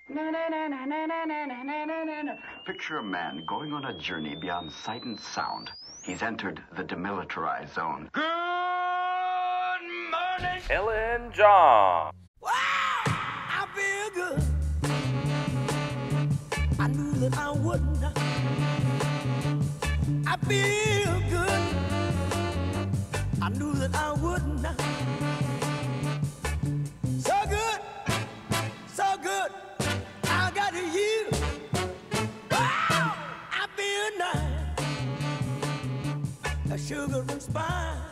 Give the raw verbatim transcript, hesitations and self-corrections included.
Picture a man going on a journey beyond sight and sound. He's entered the demilitarized zone. Good morning, Helen Jang. Wow, I feel good. I knew that I wouldn't. I feel good. I knew that I wouldn't. So good, so good. I got you. Wow, I feel nice. A sugar and spice.